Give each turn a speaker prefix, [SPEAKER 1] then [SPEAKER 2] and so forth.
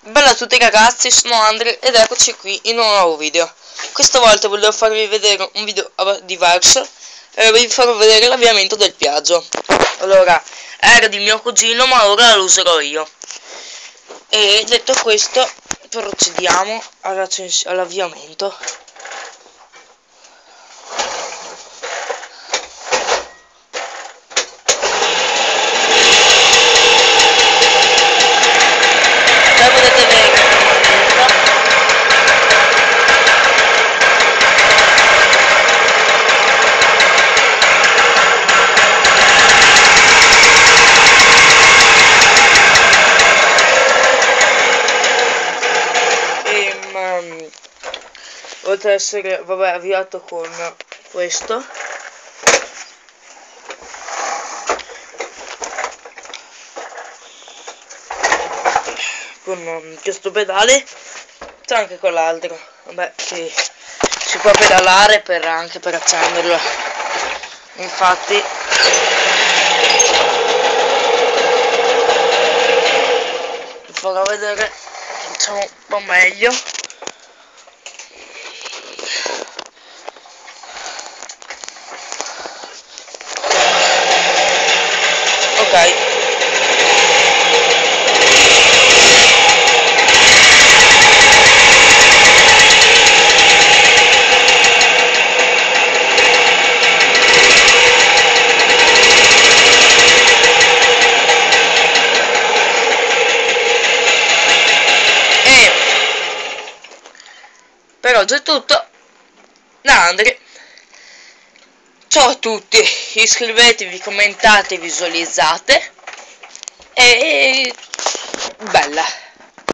[SPEAKER 1] Bella a tutti ragazzi, sono Andre ed eccoci qui in un nuovo video. Questa volta volevo farvi vedere un video diverso e vi farò vedere l'avviamento del viaggio. Allora, era di mio cugino ma ora lo userò io. E detto questo, procediamo all'avviamento. Oltre ad essere avviato con questo, con questo pedale, c'è anche con l'altro. Vabbè, si può pedalare anche per accenderlo. Infatti vi farò vedere, diciamo, un po' meglio. Ok. Per oggi è tutto da Andre. Ciao a tutti, iscrivetevi, commentate, visualizzate e bella.